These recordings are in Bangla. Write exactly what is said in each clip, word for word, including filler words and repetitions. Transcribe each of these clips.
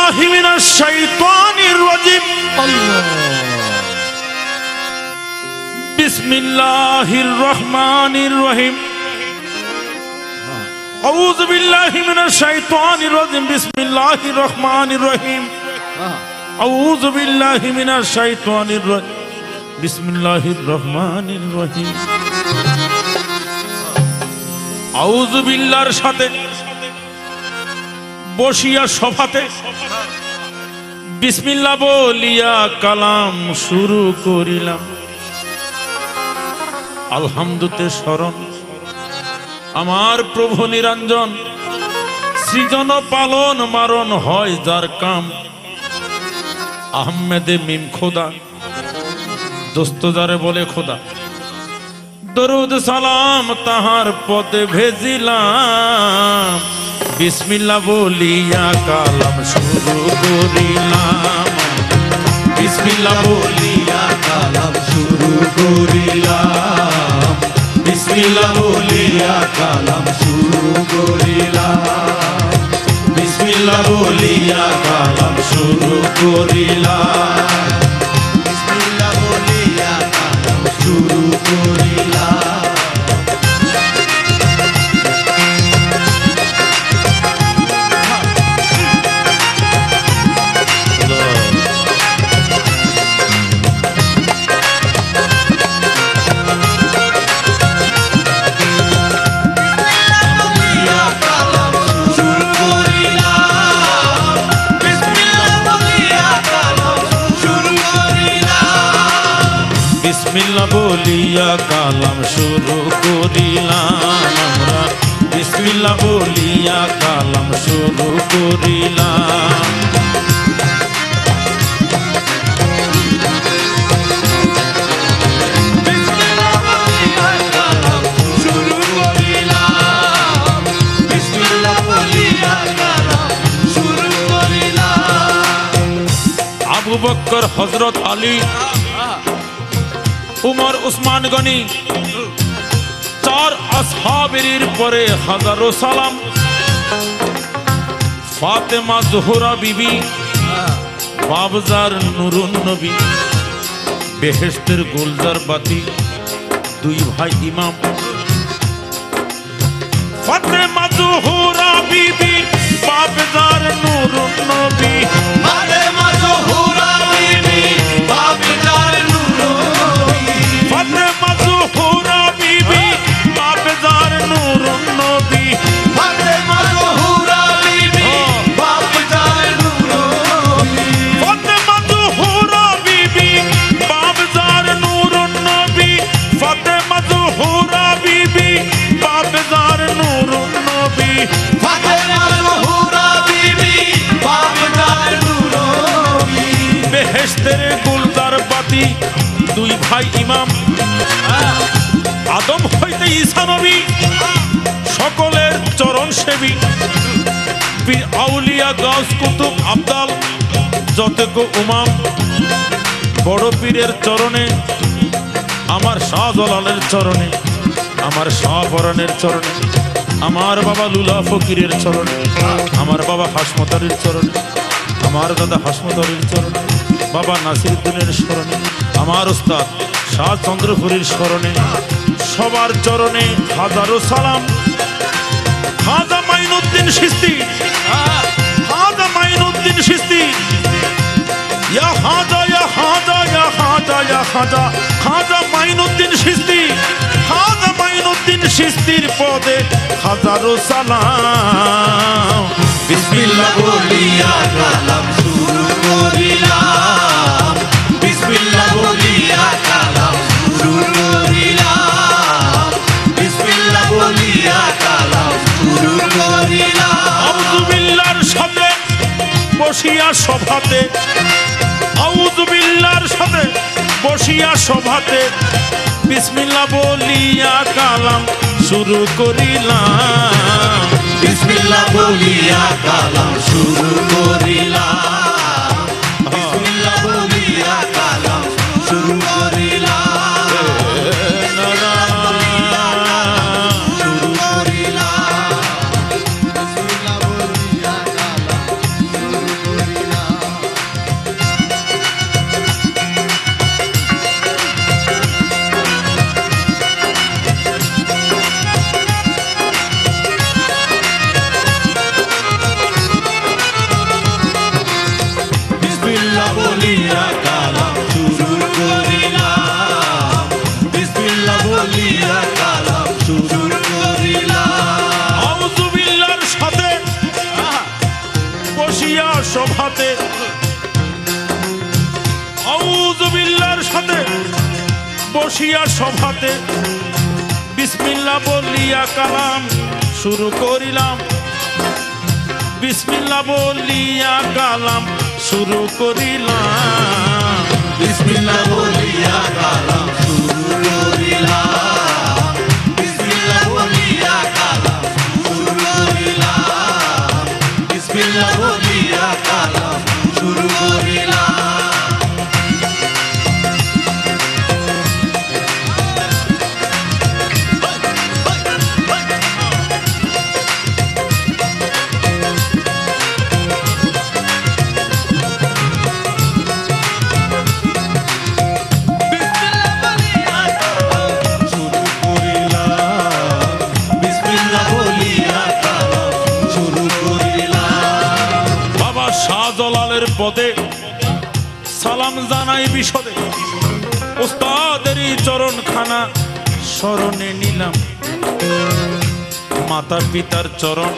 বিসমিল্লাহি মিনাশ শাইতানির রাজিম। বিসমিল্লাহির রহমানির রহিম। আউযু বিল্লাহি মিনাশ শাইতানির রাজিম। বিসমিল্লাহির রহমানির রহিম। আউযু বিল্লাহি মিনাশ শাইতানির রাজিম। বিসমিল্লাহির রহমানির রহিম। আউযু বিল্লাহর সাথে বসিয়া সভাতে বিসমিল্লাহ বলিয়া কালাম শুরু করিলাম। আলহামদুতে শরণ আমার প্রভু নিরঞ্জন, সৃজন পালন মারণ হয় যার কাম। আহমেদে মিম খোদা, দোস্ত যারে বলে খোদা, দরুদ সালাম তাহার পদে ভেজিলাম। বিসমিল্লাহ বলিয়া কালাম শুরু করিলাম। বিসমিল্লাহ বলিয়া কালাম শুরু করিলাম। বিসমিল্লাহ বলিয়া কালাম শুরু করিলাম। বিসমিল্লাহ বলিয়া কালাম শুরু করিলাম। বিসমিল্লাহ বলিয়া কালাম শুরু করিলাম। বিসমিল্লাহ বলিয়া কালাম শুরু করিলাম আমরা। বিসমিল্লাহ বলিয়া কালাম শুরু করিলাম। আবু বকর, হযরত আলী, উমর, উসমান গনি, চার আসহাবের পরে হাজারো সালাম। ফাতেমা জোহরা বিবি, বাবজার নুরুন নবী, বেহেশতের গুলজার বাতি, দুই ভাই ইমাম। ফাতেমা জোহরা বিবি, বাবজার নুরুন নবী, ফাতেমা জোহরা বিবি, বাবজার ফাতেমা জোহরা বিবি, বাবজার নুরুন নবী। ফাতেমা জোহরা বিবি, বাবজার নূরুন নবী। ফাতেমা জোহরা বিবি, বাবজার নুরুন নবী। ফাতেমা জোহরা বিবি, বাবজার নুরুন নবী। ফাতেমা জোহরা বিবি, বাবজার নূরুন নবী। বেহেশতের গুলজার বাতি, দুই ভাই ইমাম। আদম হইতে ঈসা নবী, সকলের চরণ সেবী। পীর আউলিয়া গাউস কুতুব আবদাল, যতক উমাম। বড় পীরের চরণে, আমার শাহজালালের চরণে, আমার শাহপরানের চরণে, আমার বাবা লুলা ফকিরের চরণে, আমার বাবা হাসমতারির চরণে, আমার দাদা হাসমতারির চরণে, বাবা নাসিরউদ্দিনের স্মরণে, আমার উস্তাদ শাহ চন্দ্রপুরীর স্মরণে, সবার চরণে হাজারো সালাম। খাজা মাইনুদ্দিন চিশতি, খাজা মাইনুদ্দিন চিশতি, ইয়া খাজা ইয়া খাজা ইয়া খাজা ইয়া খাজা, খাজা মাইনুদ্দিন চিশতি, খাজা মাইনুদ্দিন চিশতির পদে হাজারো সালাম। বিসমিল্লাহ বলিয়া কালাম শুরু করিলাম। বিসমিল্লাহ বলিয়া কালাম শুরু করিলাম। বিসমিল্লাহ বলিয়া কালাম শুরু করিলাম। আউযু বিল্লাহর সাথে বসিয়া সভাতে, আউযু বিল্লাহর সাথে বসিয়া সভাতে বিসমিল্লাহ বলিয়া কালাম শুরু করিলাম। বিসমিল্লাহ বলিয়া কালাম শুরু করিলাম। বিসমিল্লাহ বলিয়া কালাম শুরু করিলাম। শুরু করিলাম। বিসমিল্লাহ বলিয়া কালাম শুরু করিলাম। বিসমিল্লাহ বলিয়া কালাম শুরু করিলাম আউযু বিল্লাহর সাথে বসিয়া সভাতে আউযু বিল্লাহর সাথে বসিয়া সভাতে বিসমিল্লাহ বলিয়া কালাম শুরু করিলাম বিসমিল্লাহ বলিয়া কালাম শুরু করিলাম বিসমিল্লাহ বলিয়া কালাম শুরু করিলাম বিসমিল্লাহ বলিয়া কালাম শুরু করিলাম বিসমিল্লাহ বলিয়া কালাম শুরু করিলাম পদে সালাম জানাই বিশদে উস্তাদেরই চরণ খানা স্মরণে নিলাম মাতা পিতার চরণ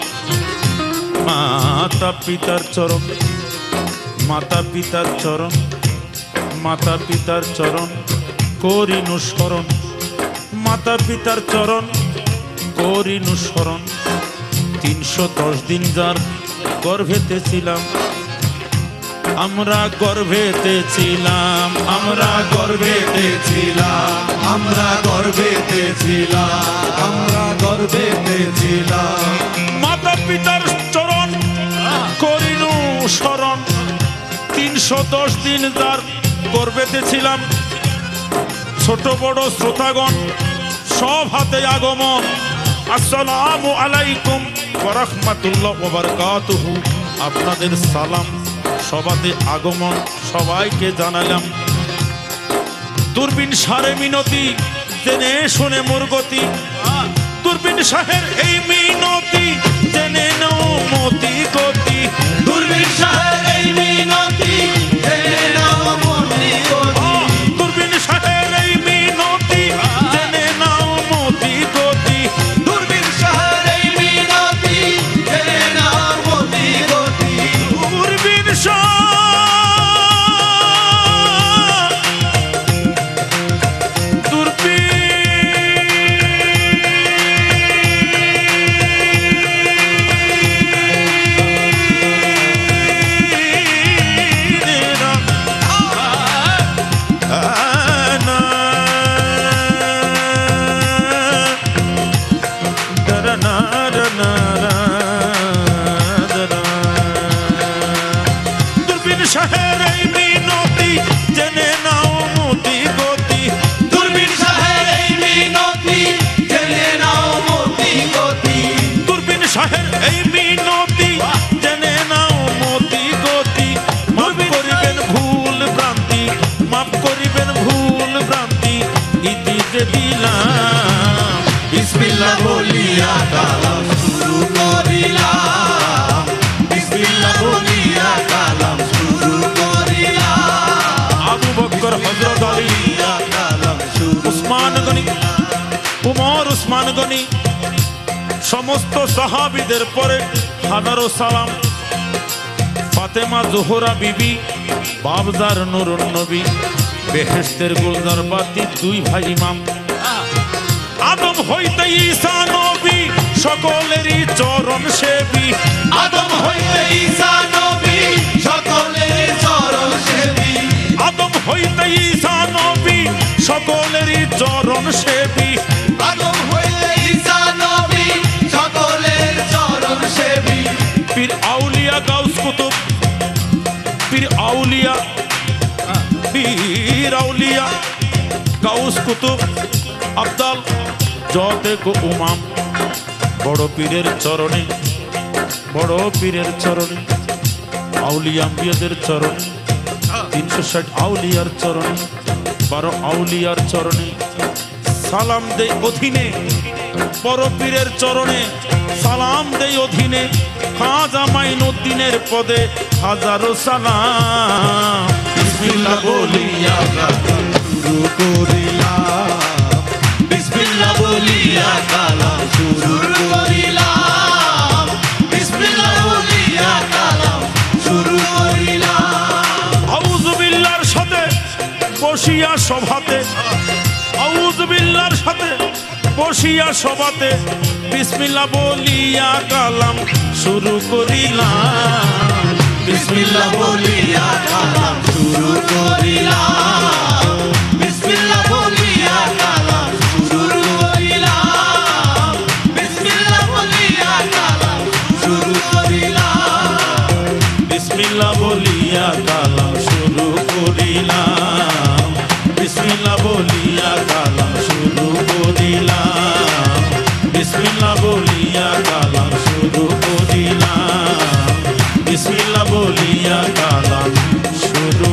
মাতা পিতার চরণ মাতা পিতার চরণ মাতা পিতার চরণ করিনু স্মরণ মাতা পিতার চরণ করিনু স্মরণ তিনশো দশ দিন যার গর্ভেতে ছিলাম আমরা গর্ভেতে ছিলাম আমরা গর্ভেতে ছিলাম আমরা গর্ভেতে ছিলাম আমরা গর্ভেতে ছিলাম মাতা পিতার চরণ করিনু স্মরণ তিনশো দশ দিন যার গর্ভেতে ছিলাম ছোট বড় শ্রোতাগণ সব হাতে আগমন আসসালামু আলাইকুম ওয়া রাহমাতুল্লাহ ওয়া বারাকাতুহু আপনাদের সালাম সবাতে আগমন সবাইকে জানালাম দূরবীন সারে মিনতি জেনে শুনে মোর গতি দূরবীন সাহের এই মিনতি জেনে নাও মতি গতি দূরবীন সাহের এই মিনতি জেনে নাও মতি গতি দূরবীন সাহের এই মিনতি জেনে নাও মতি গতি দূরবীন সাহের এই মিনতি জেনে নাও মতি গতি দূরবীন সাহের বিসমিল্লাহ বলিয়া কালাম শুরু করিলাম বিসমিল্লাহ বলিয়া কালাম শুরু করিলাম আবু বকর হযরত আলী কালাম শুরু উসমান গনি উমর উসমান গনি সমস্ত সাহাবীদের পরে হাজারো সালাম ফাতেমা জোহরা বিবি বাবজার নূরুন নবী বেহেশতের গুলজার বাতি দুই ভাই ইমাম আদম হইতে ঈসা নবী সকলেরই চরণ সেবী আদম হইতে ঈসা নবী সকলের চরণ সেবী আদম হইতে ঈসা নবী সকলেরই চরণ সেবী আদম হইতে ঈসা নবী সকলের চরণ সেবী পীর আউলিয়া গাউস কুতুব পীর আউলিয়া পীর আউলিয়া গাউস কুতুব আব্দাল যতে কো উমাম বড় পীরের চরণে বড় পীরের চরণে আউলিয়া আম্বিয়াদের চরণে তিনশো ষাট আউলিয়ার চরণে বারো আউলিয়ার চরণে সালাম দেই অধীনে বড় পীরের চরণে সালাম দেই অধীনে খাজা মাইনুদ্দিনের পদে হাজারো সালাম বিসমিল্লাহ বলিয়া কালাম শুরু করিলাম বসিয়া সভাতে আউযু বিল্লাহর সাথে বসিয়া সভাতে বিসমিল্লাহ বলিয়া কালাম শুরু করিলাম বিসমিল্লাহ বলিয়া কালাম শুরু করিলাম বিসমিল্লাহ বলিয়া কালাম শুরু করিলাম বিসমিল্লাহ বলিয়া কালাম শুরু করিলাম বিসমিল্লাহ বলিয়া কালাম শুরু করিলাম বিসমিল্লাহ বলিয়া কালাম শুরু করিলাম বিসমিল্লাহ বলিয়া কালাম শুরু করিলাম বিসমিল্লাহ বলিয়া কালাম শুরু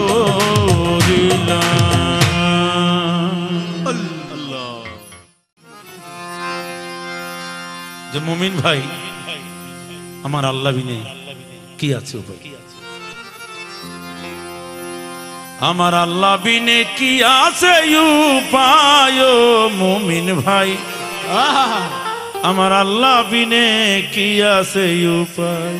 করিলাম। আল্লাহ। যে মুমিন ভাই আমার আল্লাহ বিনে কি আছে উপায়? আমার আল্লাহ বিনে কি আছে উপায় মুমিন ভাই আমার আল্লাহ বিনে কি আছে উপায়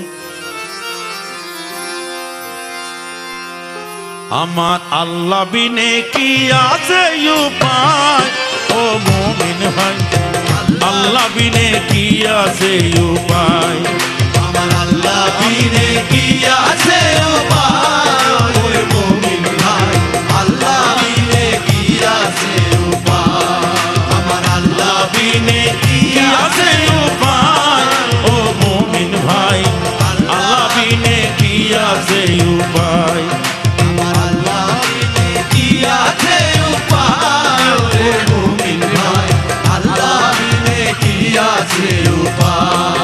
আমার আল্লাহ বিনে কি আছে উপায় ও মুমিন ভাই আল্লাহ বিনে কি আছে উপায় আমার আল্লাহ বিনে কি আছে উপায় ওরে মুমিন ভাই আল্লাহ বিনে কি আছে উপায় আমার আল্লাহ বিনে কি আছে উপায় ও মুমিন ভাই আল্লাহ বিনে কি আছে উপায় আমার আল্লাহ বিনে কি আছে উপায় ওরে মুমিন ভাই আল্লাহ বিনে কি আছে উপায়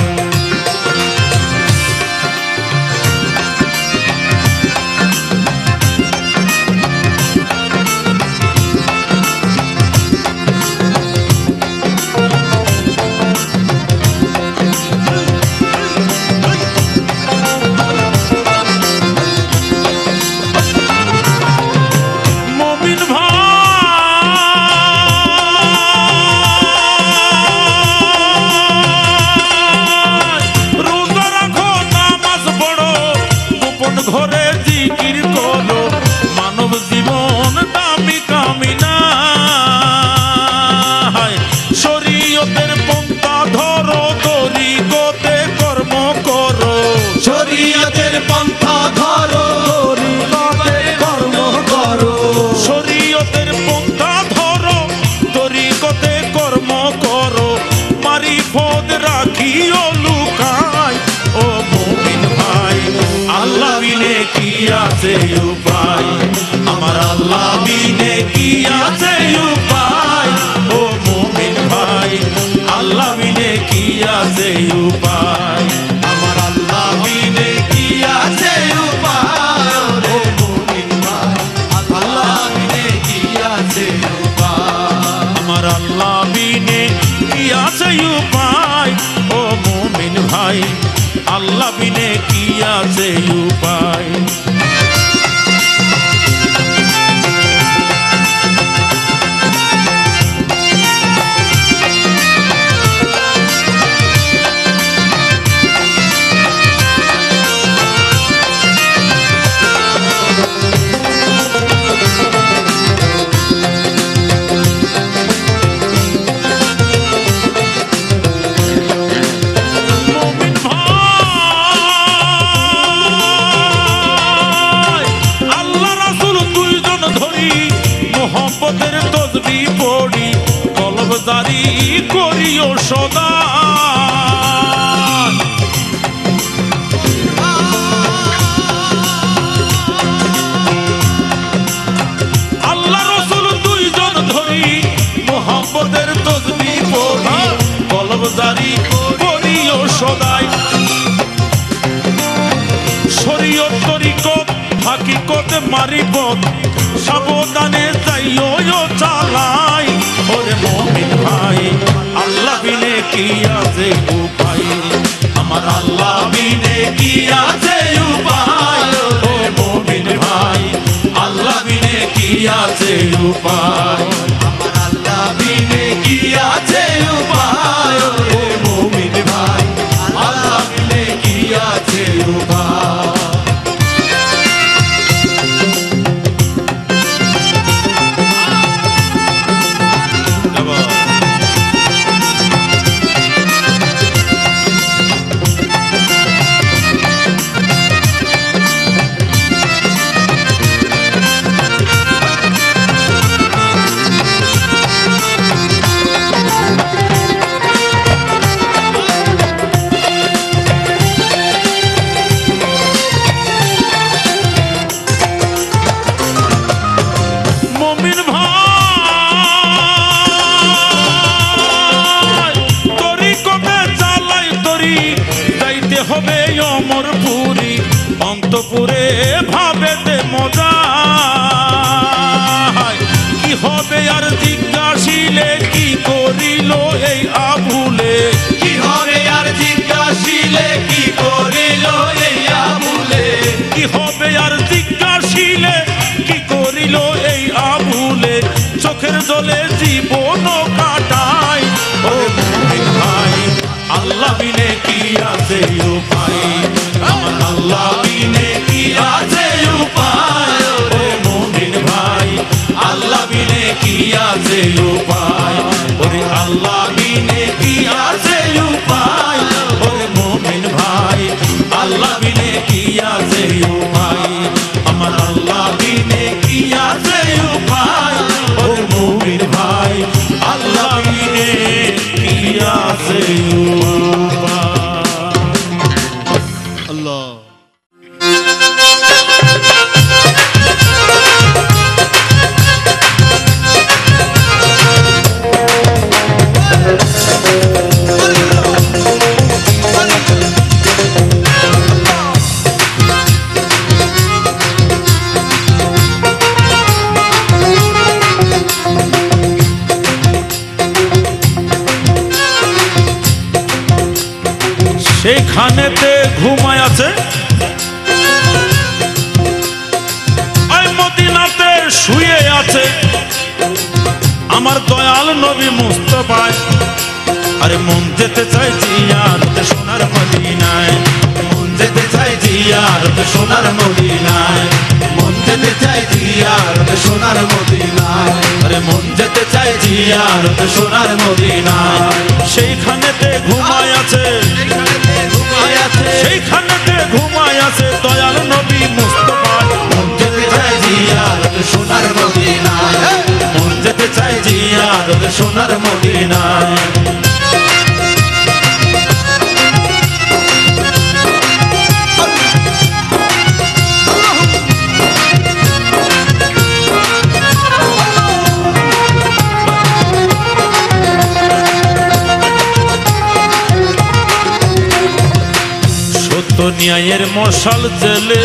আছে উপায় আমার আল্লাহ বিনে কি আছে উপায় ও মুমিন ভাই আল্লাহ বিনে কি আছে উপায় আমার আল্লাহ বিনে কি আছে উপায় ও মুমিন ভাই আল্লাহ বিনে কি আছে উপায় আমার আল্লাহ বিনে কি আছে উপায় ও মুমিন ভাই আল্লাহ বিনে কি আছে উপায় জারি করিও সদা আল্লাহ রাসূল দুইজন ধরি মুহাম্মদের তাসবিহ পড়ি কলব জারি করিও সদাই শরীয়ত তরিকত হাকিকত মারিফত সাবধানে যাইও চালাই ওরে মুমিন ভাই আল্লাহ বিনে কি আছে উপায় আমার আল্লাহ বিনে কি আছে উপায় ও মুমিন ভাই আল্লাহ বিনে কি আছে উপায় আমার আল্লাহ বিনে কি আছে উপায় ও মুমিন ভাই আল্লাহ বিনে কি আছে উপায় দুপুরে ভাবেতে মজা কি হবে আর জিজ্ঞাসিলে কি করিল এই আবুলে কি হবে আর জিজ্ঞাসিলে কি করিল এই আবুলে কি হবে আর জিজ্ঞাসিলে কি করিল এই আবুলে চোখের জলে জীবন কাটাই ও মুমিন ভাই আল্লাহ বিনে কি আছে উপায় আমার আল্লাহ বিনে কি আছে উপায় ও মুমিন ভাই আল্লাহ বিনে কি আছে উপায় ওরে আল্লাহ বিনে কি আছে উপায় ওরে মুমিন ভাই আল্লাহ বিনে কি আছে উপায় আমার আল্লাহ বিনে কি আছে উপায় ওরে মুমিন ভাই আল্লাহ বিনে কি আছে উপায় আল্লাহ সেইখানেতে ঘুমায় আছে ওই মদিনাতে শুয়ে আছে আমার দয়াল নবী মুস্তাফা আরে মন যেতে চাই জিয়ারতে সোনার মদিনায় মন যেতে চাই জিয়ারতে সোনার মদিনায় মন যেতে চাই জিয়ারত সোনার মদিনায় আরে মন যেতে চাই জিয়ারতে সোনার মদিনায় সেইখানেতে ঘুমায় আছে ঘুমায় আছে সেইখানেতে ঘুমায় আছে দয়াল নবী মুস্তাফা মন যেতে চাই জিয়ারত সোনার মদিনায় মন যেতে চাই জিয়ারত সোনার মদিনায় সত্য ন্যায়ের মশাল জেলে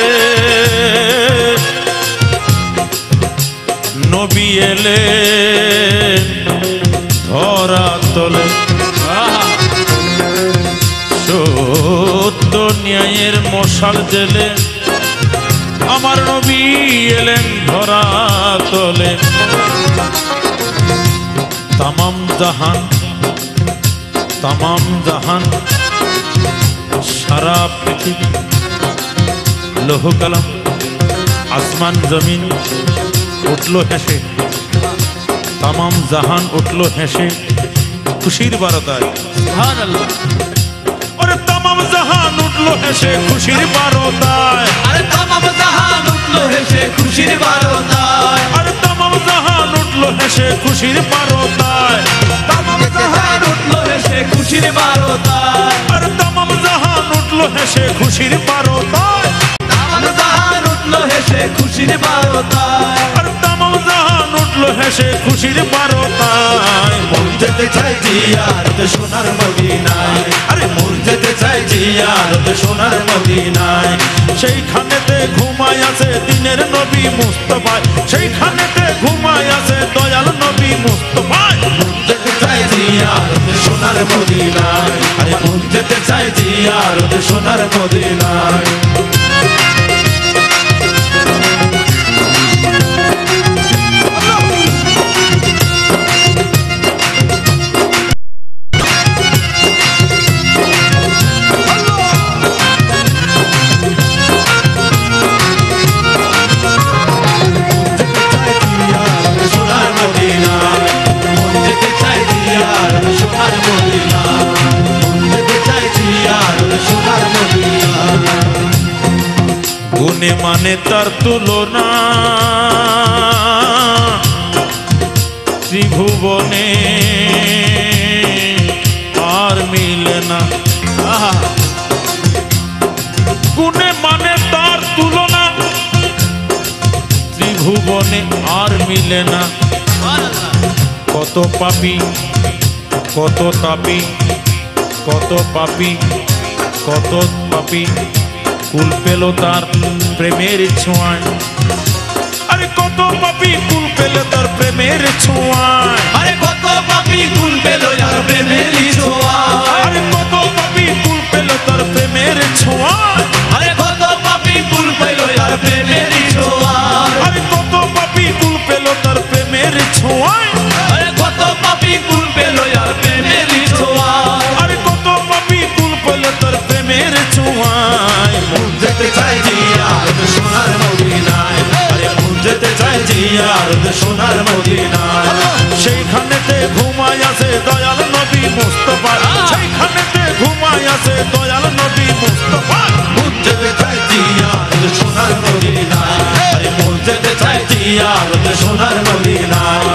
নবী এলে ধরা তলে সত্য ন্যায়ের মশাল জেলে আমার নবী এলেন ধরা তলে তামাম জাহান তামাম জাহান সারা পৃথিবী লৌহ কলম আসমান জমিন উঠলো হেসে তামাম জাহান উঠলো হেসে খুশির বারতায় সুবহানাল্লাহ ওরে তামাম জাহান উঠলো হেসে খুশির বারতায় আরে তামাম জাহান উঠলো হেসে খুশির বারতায় আরে তামাম জাহান উঠলো হেসে খুশির বারতায় তামাম জাহান উঠলো হেসে খুশির বারতায় আরে তামাম জাহান উঠলো হেসে খুশির বারতায় তামাম জাহান উঠলো হেসে খুশির বারতায় আর তামাম জাহান উঠলো হেসে খুশির বারতায় মন যেতে চাই জিয়ারত সোনার মদিনায় আরে মন যেতে চাই জিয়ারত সোনার মদিনায় সেইখানেতে ঘুমায় আছে দিনের নবী মুস্তাফা সেইখানেতে ঘুমায় আছে দয়াল নবী মুস্তাফা মন যেতে চাই জিয়ারত সোনার মদিনায় আরে মন যেতে চাই জিয়ারত সোনার মদিনায় সোনার মদিনায় মন যেতে চাই জিয়ারত সোনার মদিনায় মন যেতে চাই জিয়ারত সোনার মদিনায় গুণে মানে তার তুলনা ত্রিভুবনে আর মিলে না গুণে মানে তার তুলনা ত্রিভুবনে আর মিলে না কত পাপী কত তাপী কত পাপী কত পাপী কুল পেল তার প্রেমের ছোঁয়ায়। আরে কত পাপী কুল পেল তার প্রেমের ছোঁয়ায়। আরে কত পাপী কুল পেল আর প্রেমের ছোঁয়ায়। আরে কত পাপী কুল পেল তার প্রেমের ছোঁয়ায়। আরে কত পাপী কুল পেল আর প্রেমের ছোঁয়ায়। আরে কত পাপী কুল পেল তার প্রেমের ছোঁয়ায়। আরে কত পাপী কুল পেল আর প্রেমের ছোঁয়ায়। আরে কত পাপী কুল পেল তার প্রেমের ছোঁয়ায়। মন যেতে চাই জিয়ার সোনার মদিনায়। আরে মন যেতে চাই জিয়ার সোনার মদিনায়। সেইখানেতে ঘুমায় আছে দয়াল নবী মুস্তাফা। সেইখানেতে ঘুমায় আছে দয়াল নবী মুস্তাফা। মন যেতে চাই জিয়ার সোনার মদিনায়। আরে মন যেতে চাই জিয়ার সোনার মদিনায়।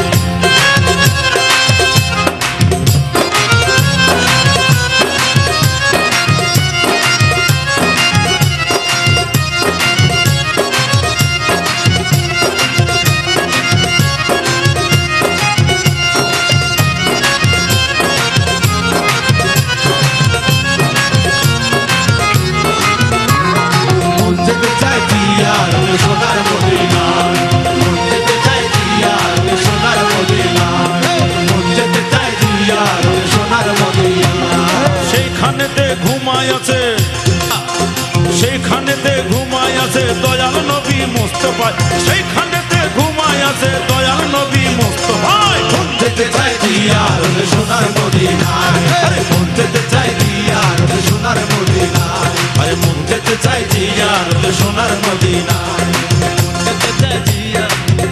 সেইখানেতে ঘুমায় আছে সেইখানেতে ঘুমায় আছে দয়াল নবী মুস্তাফা। সেইখানেতে ঘুমায় আছে দয়াল নবী মুস্তাফা। মন যেতে চাই জিয়ার সোনার মদিনায়। আরে মন যেতে চাই জিয়ার সোনার মদিনায়। আরে মন যেতে চাই জিয়ার সোনার মদিনায়। যেতে চাই জিয়ার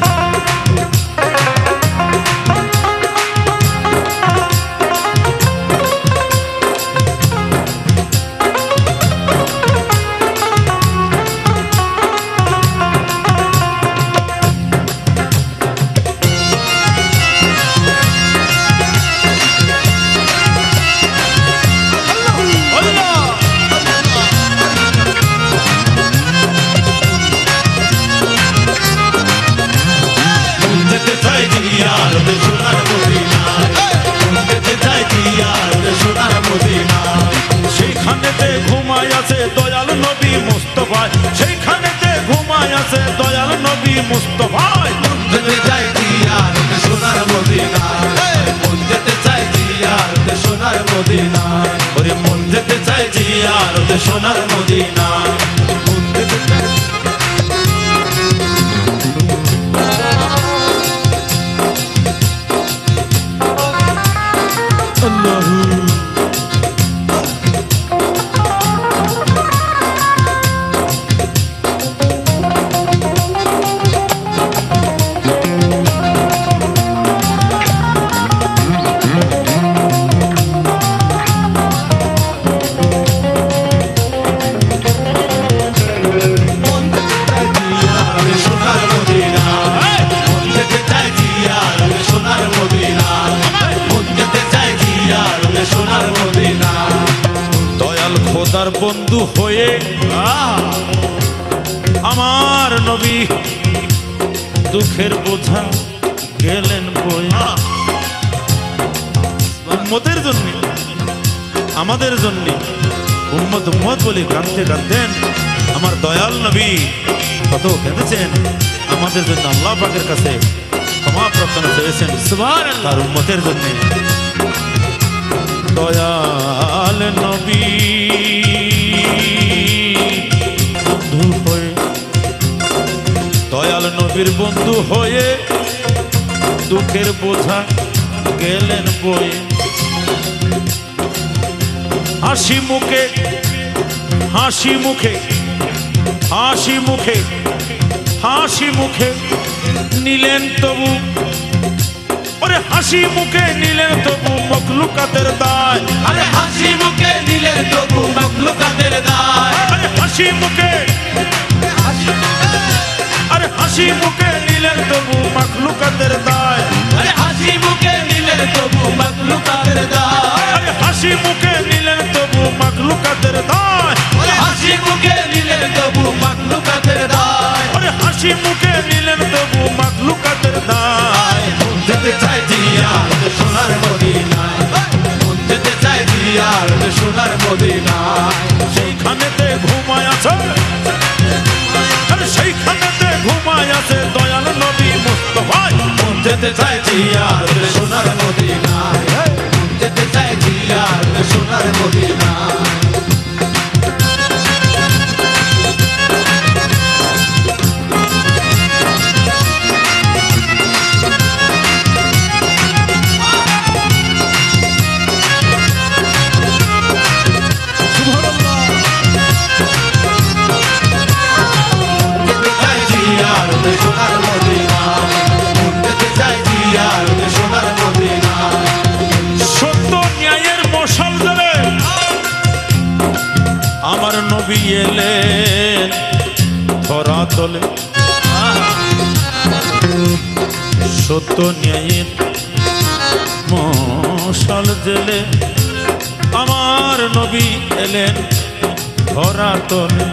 সেইখানেতে ঘুমায় আছে দয়াল নবী মুস্তাফা। সেইখানেতে ঘুমায় আছে দয়াল নবী মুস্তাফা। মন যেতে চাই জিয়ার সোনার মদিনায়। মন যেতে চাই জিয়ার সোনার মদিনায়। ওরে মন যেতে চাই জিয়ার সোনার মদিনায়। মন যেতে চাই খোদার বন্ধু হয়ে আমার নবী দুঃখের বোঝা গেলেন বই। উম্মতের জন্য আমাদের জন্য উম্মত উম্মত বলে কাঁদতে কাঁদতেন আমার দয়াল নবী কত কেঁদেছেন। আমাদের জন্য আল্লাহ পাকের কাছে ক্ষমা প্রার্থনা করেছেন সুবহানাল্লাহ। তার উম্মতের জন্য দয়াল নবী বন্ধু হয়ে দয়াল নবীর বন্ধু হয়ে দুঃখের বোঝা গেলেন বয়ে। হাসি মুখে হাসি মুখে হাসি মুখে হাসি মুখে নিলেন তবু। ওরে হাসি মুখে নিলেন তবু মখলুকাতের দায়। আরে হাসি মুখে নিলেন তবু মখলুকাতের দায়। আরে হাসি মুখে আরে হাসি মুখে নিলেন তবু মখলুকাতের দায়। আরে হাসি মুখে নিলেন তবু মখলুকাতের দায়। আরে হাসি মুখে নিলেন তবু মখলুকাতের দায়। আরে হাসি মুখে নিলেন তবু মখলুকাতের দায়। আরে হাসি মুখে নিলেন তবু মখলুকাতের দায়। মন যেতে চাই জিয়ার সোনার মদিনায়। মন যেতে চাই জিয়ার সোনার মদিনায়। সেইখানেতে ঘুমায় যেতে চাই জিয়ারত সোনার মদিনায় মন যেতে চাই জিয়ারত সোনার মদিনায় আমার নবী এলেন ধরা তলে সত্য ন্যায়ের মশাল জেলে আমার নবী এলেন ধরা তলে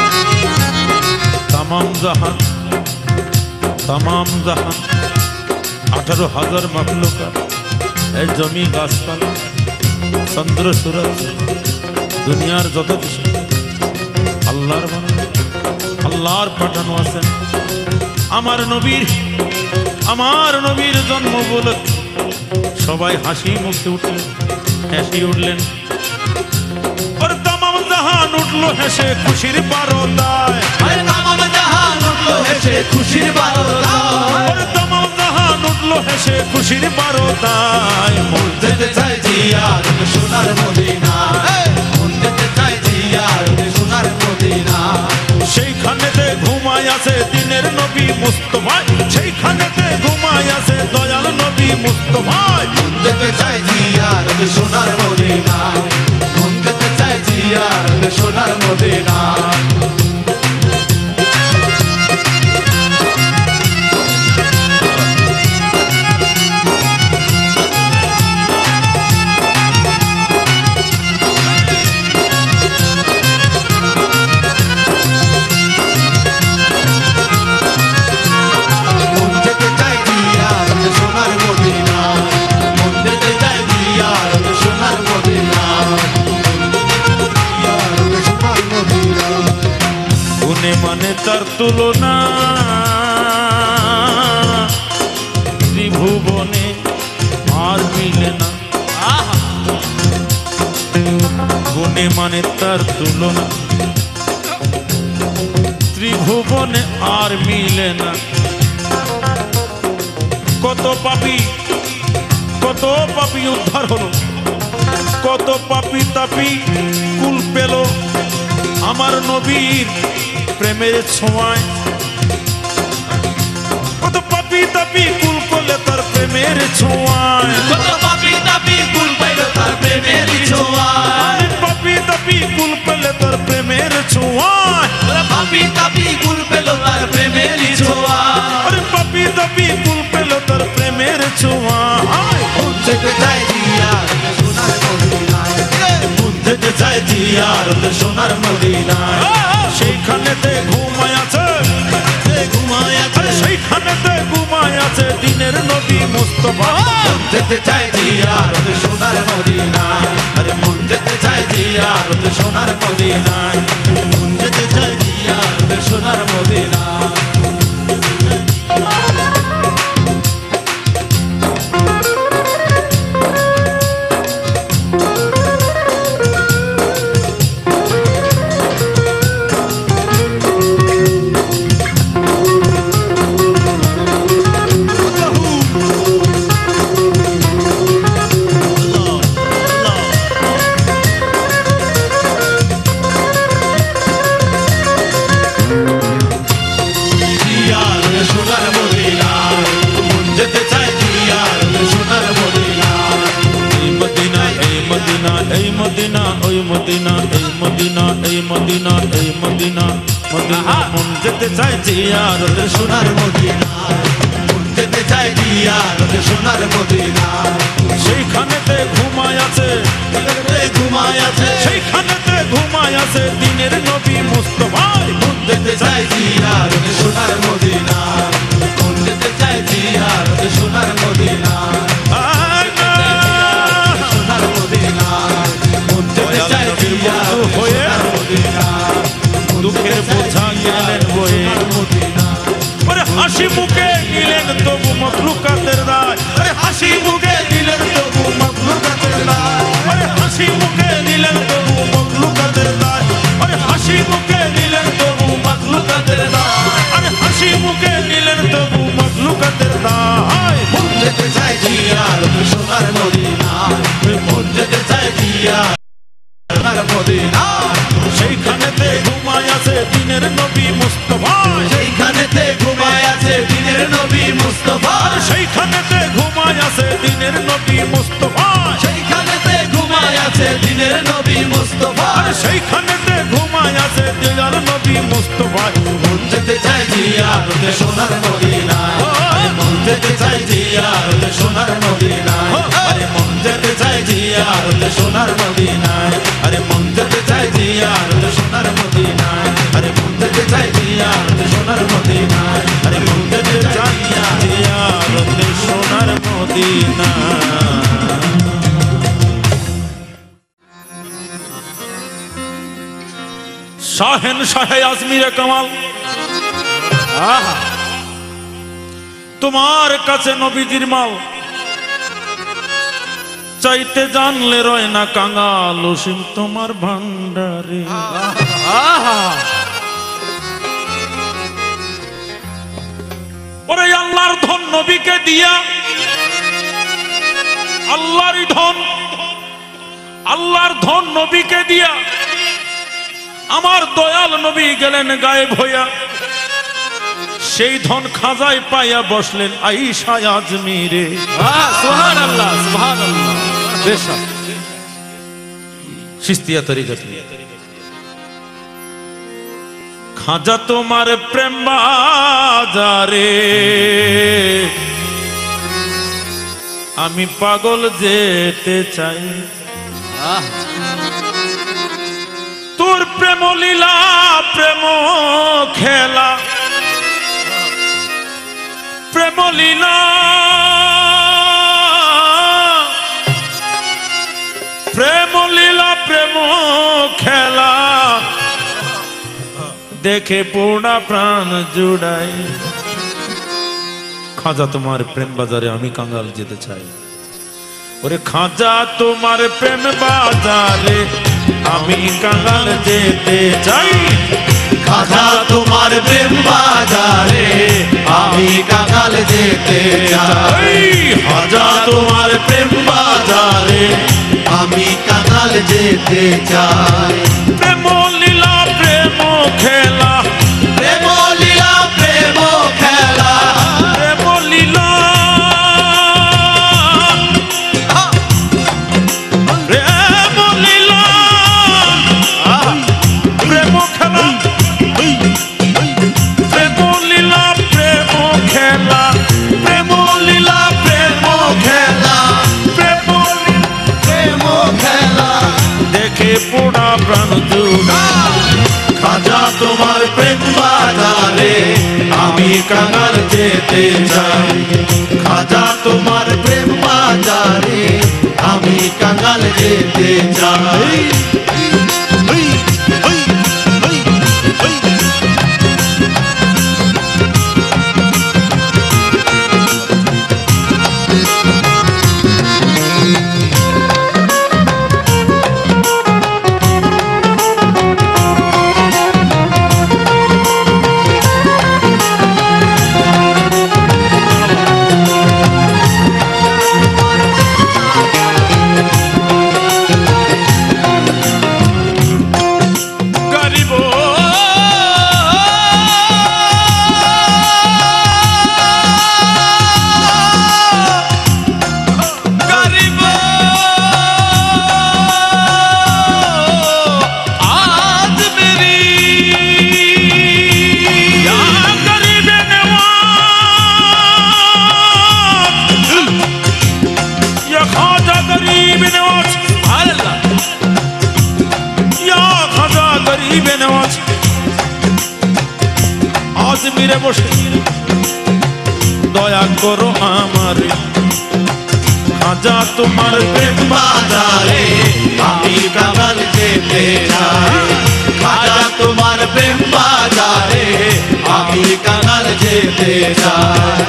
তামাম জাহান তামাম জাহান আঠারো হাজার মাখলুকা এই জমি গাছপালা চন্দ্র সূরজ দুনিয়ার যত কিছু আল্লাহর বানানো আল্লাহর পাঠানো আছেন আমার নবীর আমার নবীর জন্ম বলে সবাই হাসি মুখে উঠলেন হেসে উঠলেন আর তামাম জাহান উঠলো হেসে খুশির বারোটায় আর তামাম জাহান উঠলো হেসে খুশির বারোটায় আর তামাম জাহান উঠলো হেসে খুশির বারোটায় মন যেতে চাই জিয়ারত সোনার মদিনায় মন যেতে চাই জিয়ারত সোনার মদিনায় সেইখানেতে ঘুমায় আছে দিনের নবী মুস্তাফায় সেইখানেতে ঘুমায় আছে দয়াল নবী মুস্তাফায় মন যেতে চাই জিয়ারত সোনার মদিনায় মন যেতে চাই জিয়ারত সোনার মদিনায় মানে তার তুলনা ত্রিভুবনে আর মিলে না গুণে মানে তার তুলনা ত্রিভুবনে আর মিলে না কত পাপী কত পাপী উদ্ধার হলো কত পাপী তাপী কুল পেল আমার নবীর প্রেমের ছোঁয়ায় কত পাপী তাপী কুল করলে তার প্রেমের ছোঁয়ায় কত পাপী তাপী কুল পাইল তার প্রেমের ছোঁয়ায় পাপী তাপী কুল পেলে তার প্রেমের ছোঁয়ায় পাপী তাপী কুল পেল তার প্রেমের ছোঁয়ায় আরে পাপী তাপী কুল পেল তার প্রেমের ছোঁয়ায় মন যেতে চাই জিয়ারত সোনার মদিনায় মন যেতে চাই জিয়ারত সোনার মদিনায় সেইখানেতে ঘুমায় আছে ঘুমায় আছে সেইখানেতে ঘুমায় আছে দিনের নবী মুস্তাফা মন যেতে চাই জিয়ারত সোনার মদিনায় আরে মন যেতে চাই জিয়ারত সোনার মদিনায় মন যেতে চাই জিয়ারত সোনার মদিনায় এই মদিনা ওই মদিনা এই মদিনা এই মদিনা এই মদিনা মদিনা মন যেতে চাই জিয়ারত সোনার মদিনায় মন যেতে চাই জিয়ারত সোনার মদিনায় সেইখানেতে ঘুমায় আছে ঘুমায় আছে সেইখানেতে ঘুমায় আছে দিনের নবী মুস্তাফা মন যেতে চাই জিয়ারত সোনার মদিনায় মন যেতে চাই জিয়ারত সোনার মদিনায় সোনার মদিনায় মন যেতে চাই জিয়ারত সোনার মদিনায় দুঃখের বোঝা গেলেন বয়ে হাসি মুখে নিলেন তবু মখলুকাতের সোনার মদিনায় মন যেতে চাই জিয়ার সোনার মদিনায় সেইখানেতে ঘুমায় আছে দিনের নবী মুস্তাফা সেইখানেতে ঘুমায় আছে দিনের নবী মুস্তাফা সেইখানেতে ঘুমায় আছে দিনের নবী মুস্তাফা সেইখানেতে ঘুমায় আছে দিনের নবী মুস্তাফা সেইখানেতে ঘুমায় আছে দিনের নবী মুস্তাফা মন যেতে চাই জিয়ার সোনার মদিনায় মন যেতে চাই জিয়ার সোনার মদিনায় আরে মন যেতে চাই জিয়ার সোনার মদিনায় আরে মন যেতে চাই জিয়ার সোনার মদিনায় আরে মন যেতে চাই জিয়ার সোনার মদিনায় আরে মন যেতে চাই জিয়ারতে সোনার মদিনা শাহেন শাহে আজমিরে কামাল আহা তোমার কাছে নবীজির মাল চাইতে জানলে রয় না কাঙ্গাল অসীম তোমার ভান্ডারে আহা ওরে আল্লাহর ধন নবীকে দিয়া আল্লাহরই ধন আল্লাহর ধন নবীকে দিয়া আমার দয়াল নবী গেলেন গায়েব হইয়া সেই ধন খাজায় পাইয়া বসলেন আয়েশা আজমিরে সুবহানাল্লাহ সুবহানাল্লাহ বেশক চিশতিয়া তরিকত খাজা তোমার প্রেম বাজারে আমি পাগল যেতে চাই তোর প্রেম লীলা প্রেম খেলা প্রেম লীলা প্রেম লীলা প্রেম খেলা দেখে পূর্ণা প্রাণ জুড়াই খাজা তোমার প্রেম বাজারে আমি কাঙ্গাল যেতে চাই ওরে খাজা তোমার প্রেম বাজারে আমি কাঙ্গাল যেতে চাই খাজা তোমার প্রেম বাজারে আমি কাঙ্গাল যেতে চাই খাজা তোমার প্রেম বাজারে আমি কাঙ্গাল যেতে চাই প্রেম লীলা প্রেম খেলা প্রেম লীলা প্রেম খেলা প্রেম লীলা প্রেম লীলা প্রেম খেলা প্রেম লীলা প্রেম খেলা প্রেম লীলা প্রেম খেলা প্রেম প্রেম খেলা দেখে পোড়া প্রাণ জুড়া খাজা তোমার প্রেম বাজারে আমি কাঙ্গাল যেতে চাই খাজা তোমার প্রেম বাজারে আমি কাঙ্গাল যেতে চাই আজমিরে বসে দয়া করো আমার খাজা তোমার প্রেম বাজারে আমি কাঙ্গাল যেতে চাই খাজা তোমার প্রেম বাজারে আমি কাঙ্গাল যেতে চাই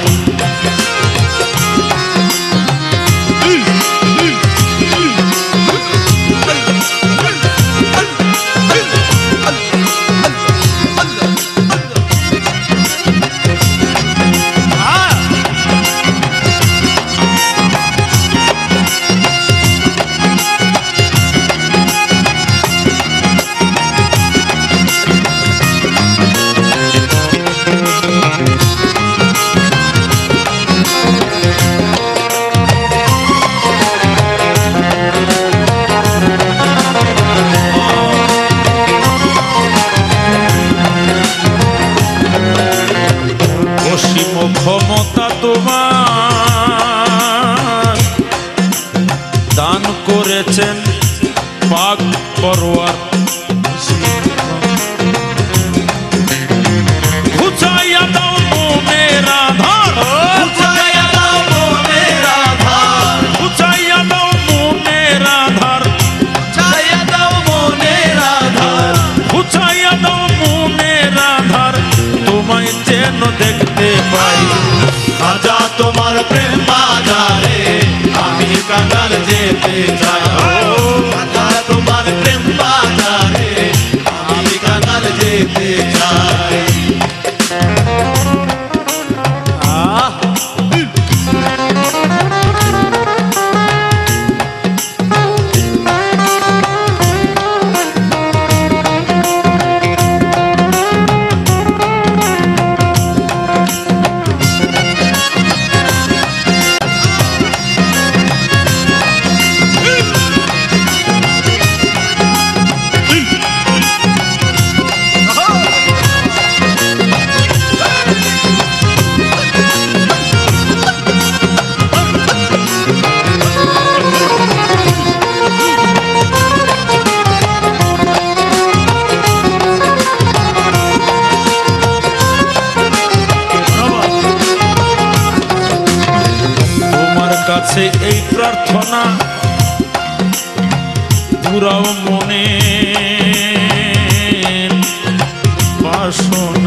করেছেন পাক পরওয়ার ঘুচাইয়া দাও মনের আধার ঘুচাইয়া দাও মনের আধার ঘুচাইয়া দাও মনের আধার ঘুচাইয়া দাও মনের আধার ঘুচাইয়া দাও মনের আধার তোমায় যেন দেখতে পাই খাজা তোমার প্রেম বাজারে আমি কাঙাল যেতে চাই ও খাজা তোমার প্রেম বাজারে আমি কাঙাল যেতে চাই কাছে এই প্রার্থনা পুরাও মনে বাসনা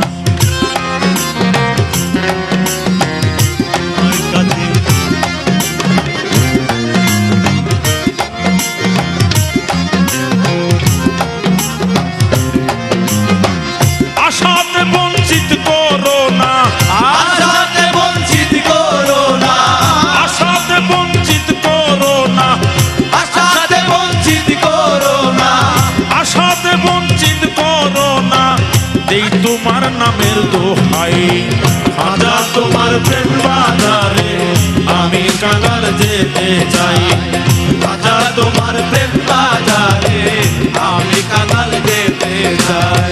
আশাতে বঞ্চিত করো না আশাতে বঞ্চিত করো না আশাতে বঞ্চিত করো না আশাতে বঞ্চিত করো না আশাতে বঞ্চিত করো না দেই তোমার নামের দোহাই খাজা তোমার প্রেম বাজারে আমি কাঙাল যেতে চাই খাজা তোমার প্রেম বাজারে আমি কাঙাল যেতে চাই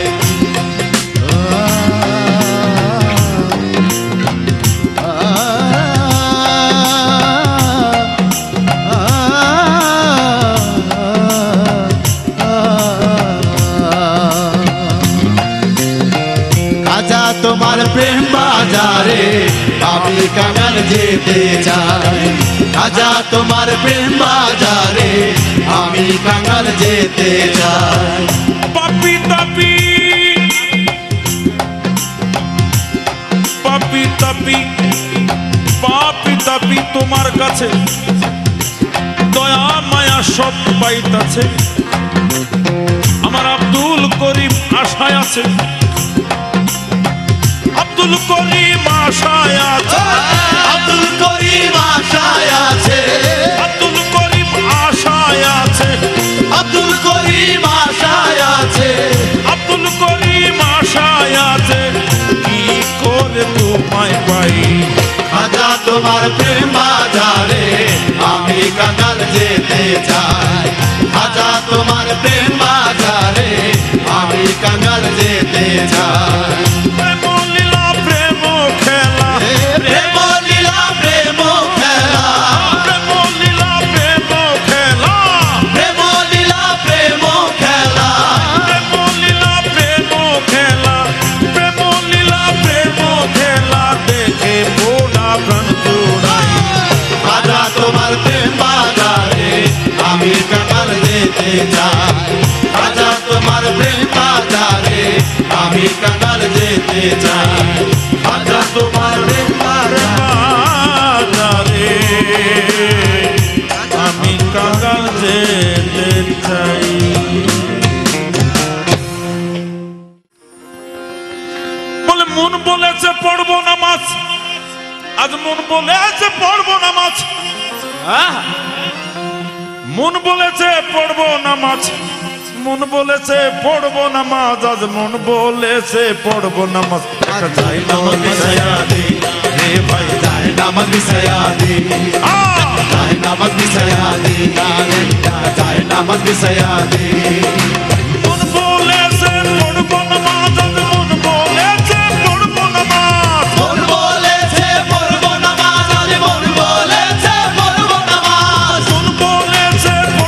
খাজা তোমার প্রেম বাজারে আমি কাঙাল যেতে চাই খাজা তোমার প্রেম বাজারে আমি কাঙাল যেতে চাই পাপি তাপি পাপি তাপি পাপি তাপি তোমার কাছে দয়া মায়া সব পাইতাছে আমার আব্দুল করিম আশায় আছে আব্দুল করিম আশায় আছে আব্দুল করিম আশায় আছে আব্দুল করিম আশায় আছে আব্দুল করিম আশায় আছে আব্দুল করিম আশায় আছে কি করে তোমায় পাই খাজা তোমার প্রেম বাজারে আমি কাঙাল যেতে চাই খাজা তোমার প্রেম বাজারে আমি কাঙাল যেতে চাই প্রেম লীলা প্রেম খেলা প্রেম লীলা প্রেম খেলা প্রেম লীলা প্রেম খেলা প্রেম লীলা প্রেম খেলা প্রেম লীলা প্রেম খেলা প্রেম লীলা প্রেম খেলা দেখে মোরা প্রাণ জোড়াই খাজা তোমার প্রেম বাজারে আমি কাঙাল যেতে চাই খাজা তোমার প্রেম বাজারে আমি কাঙাল যেতে চাই খাজা তোমার প্রেম বাজারে বাজারে আমি কাঙাল যেতে চাই বলে মন বলেছে পড়বো নামাজ আজ মন বলেছে পড়বো নামাজ মন বলেছে পড়বো নামাজ মন বলেছে পড়বো নামাজ আজ মন বলেছে পড়বো নামাজ যাই নামাজ বিছায়া দে রে ভাই যাই নামাজ বিছায়া দে যাই নামাজ বিছায়া দে যাই নামাজ বিছায়া দে মন বলেছে পড়বো নামাজ আজ মন বলেছে পড়বো নামাজ মন বলেছে পড়বো নামাজ আজ মন বলেছে পড়বো নামাজ মন বলেছে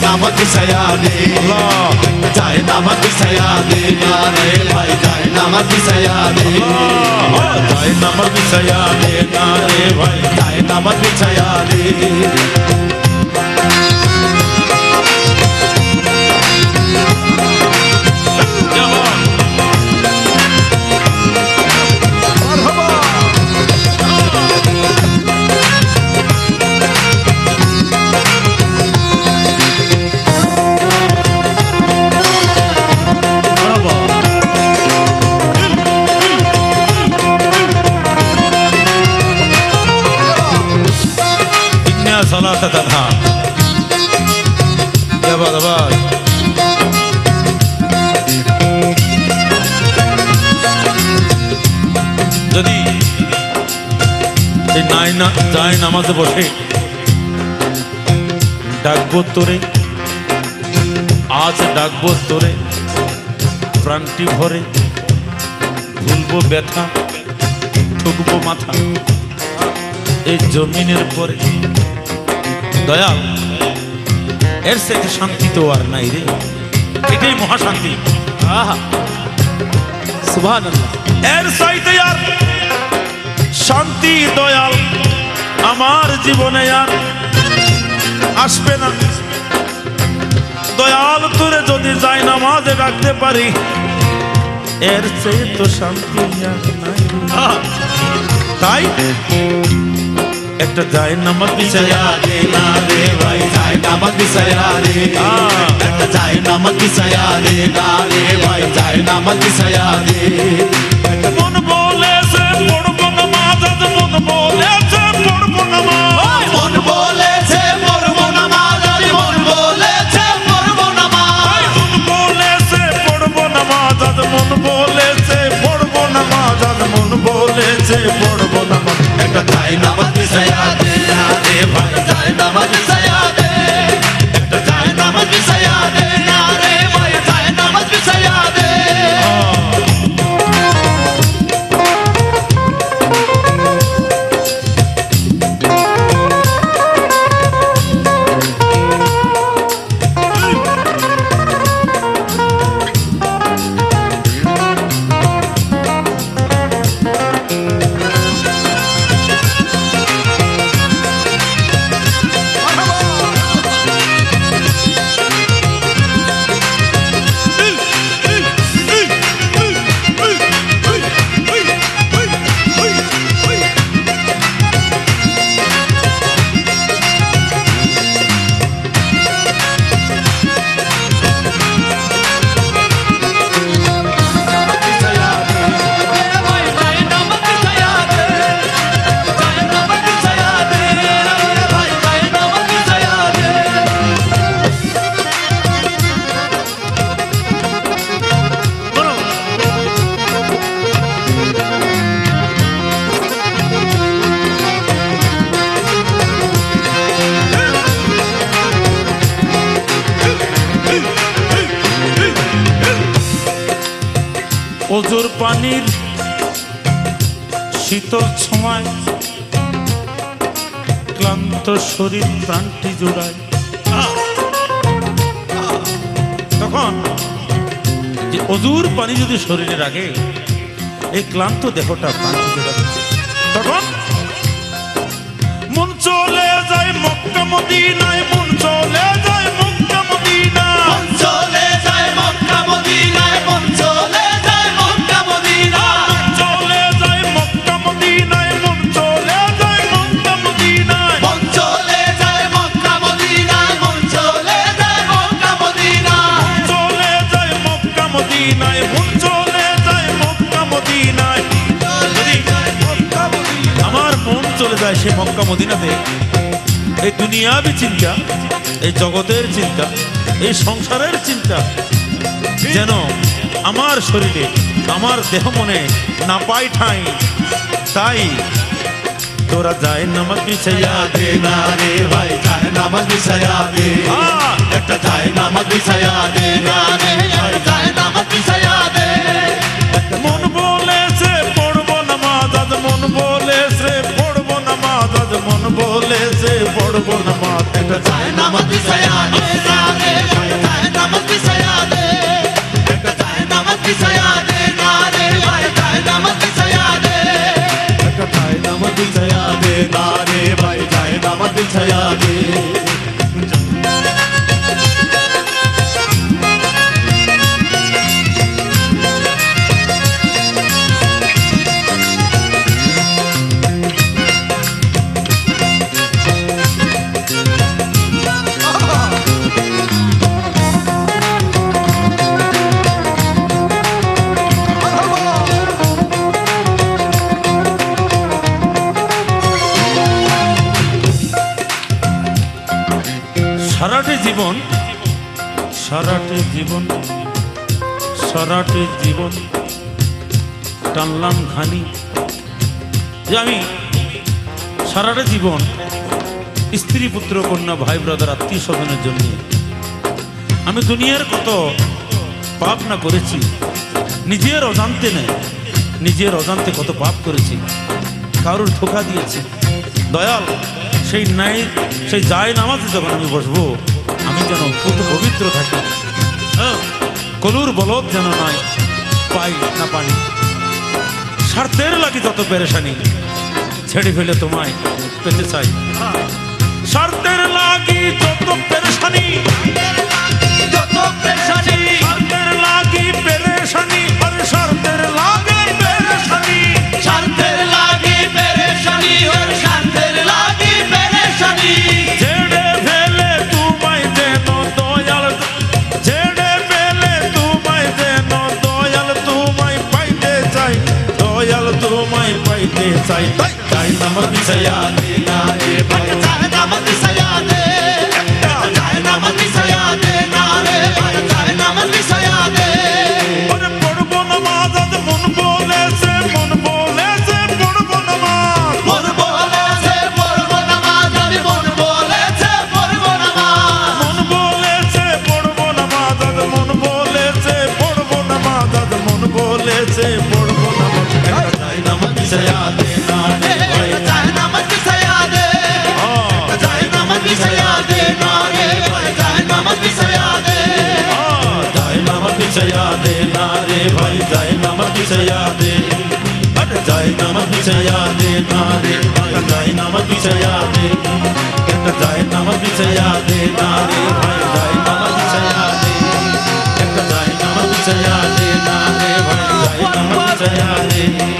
নামাজ বিছায়া দে আল্লাহ যায় নামাজ বিছায়া দে না রে ভাই যায় নামাজ বিছায়া দে আল্লাহ যায় নামাজ বিছায়া দে না রে ভাই যায় নামাজ বিছায়া দে সালাত তথা আবার আবার যদি এই নাই না যায় নামাজে বসে ডাকবো তোরে আজ ডাকবো তোরে প্রাণটি ভরে ভুলবো ব্যথা ঠুকবো মাথা এই জমিনের পরে দয়াল এর সাথে শান্তি তো আর নাই রে এটাই মহাশান্তি আহা সুবহানাল্লাহ এর সাথে আর শান্তি দয়াল আমার জীবনে আর আসবে না দয়াল তোরে যদি যাই নামাজে রাখতে পারি এর চেয়ে তো শান্তি আর নাই তাই একটা যায় নামাজ বিছায়া দে না রে ভাই যায় নামাজ বিছায়া দে একটা যায় নামাজ বিছায়া দে না রে ভাই যায় নামাজ বিছায়া দে মন বলেছে পড়বো নামাজ আজ মন বলেছে পড়বো নামাজ মন বলেছে পড়বো নামাজ আজ মন বলেছে পড়বো নামাজ মন বলেছে পড়বো নামাজ আজ মন বলেছে পড়বো নামাজ আজ মন বলেছে পড়বো নামাজ একটা যায় নামাজ বিছায়া দে না রে ভাই যায় নামাজ বিছায়া দে একটা যায় নামাজ বিছায়া দে না রে ভাই যায় নামাজ বিছায়া দে ওজোর পানির শীতল ছোঁয়ায় ক্লান্ত শরীর প্রাণটি জোড়ায় তখন যে ওজোর পানি যদি শরীরে রাখে এই ক্লান্ত দেহটা প্রাণটি জোড়াবে তখন মন চলে যায় মক্কা মদিনায় মন চলে যায় মক্কা মদিনায় মন চলে যায় মক্কা মদিনায় মন চলে যায় মক্কা মদিনায় চলে যায় মক্কা মদিনায় মন চলে যায় মক্কা মদিনায় মন চলে যায় মক্কা মদিনায় মন চলে যায় মক্কা মদিনায় চলে যায় মক্কা মদিনায় মন চলে যায় মক্কা মদিনায় আমার মন চলে যায় সে মক্কা মদিনাতে এই দুনিয়াবি চিন্তা এই জগতের চিন্তা এই সংসারের চিন্তা যেন আমার শরীরে আমার দেহ মনে না পাই ঠাঁই তাই তোরা যায় নামাজ বিছাইয়া দে না রে ভাই যায় নামাজ বিছায়া দে একটা যায় নামাজ বিছায়া দে না রে ভাই যায় নামাজ বিছায়া দে মন বলেছে পড়বো নামাজ আজ মন বলেছে পড়বো নামাজ আজ মন বলেছে পড়বো নামাজ একটা যায় নামাজ বিছায়া দে না রে নামাজ বিছায়া দে না রে ভাই যায় নামাজ বিছায়া দে সারাটি জীবন সারাটি জীবন সারাটি জীবন টানলাম ঘানি যে আমি সারাটা জীবন স্ত্রী পুত্র কন্যা ভাই ব্রাদার আত্মীয় স্বজনের জন্য আমি দুনিয়ার কত পাপ না করেছি, নিজের অজান্তে নেই নিজের অজান্তে কত পাপ করেছি, কারোর ধোঁকা দিয়েছি। দয়াল সেই নাই সেই যায় নামাজে যখন আমি বসবো আমি যেন পুত পবিত্র থাকি, কলুর বলদ যেন নয় পাই না পানি। স্বার্থের লাগি যত পেরেশানি ছেড়ে ফেলে তোমায় পেতে চাই, স্বার্থের লাগি যত পেরেশানি যত পেশানি স্বার্থের লাগি পেরেশানি আরে স্বার্থের লাগি পেরেশানি শান্তের লাগি পেরেশানি ওর শান্তের লাগি পেরেশানি ছেড়ে ফেলে তোমায় যেন দয়াল ছেড়ে ফেলে তোমায় যেন দয়াল তোমায় পাইতে চাই, দয়াল তোমায় পাইতে চাই। তাই যাই নামাজ বিছায়া দে না রে ভাই যায় নামাজ বিছায়া দে যায় নামাজ বিছায়া দে না রে ভাই যায় নামাজ বিছায়া দে আরে পড়বো নামাজ আজ মন বলেছে মন বলেছে পড়বো নামাজ মন বলেছে পড়বো নামাজ আমি মন বলেছে পড়বো নামাজ মন বলেছে পড়বো নামাজ আজ মন বলেছে পড়বো নামাজ আজ মন বলেছে পড়বো নামাজ। যায় নামাজ বিছায়া দে না রে ভাই যায় নামাজ বিছায়া দে যায় নামাজ বিছায়া দে না রে ভাই যায় নামাজ বিছায়া দে যায় নামাজ বিছায়া দে না রে ভাই যায় নামাজ বিছায়া দে আরে যায় নামাজ বিছায়া দে না রে ভাই যায় নামাজ বিছায়া দে একটা যায় নামাজ বিছায়া দে না রে ভাই যায় নামাজ বিছায়া দে একটা যায় নামাজ বিছায়া দে না রে ভাই যায় নামাজ বিছায়া দে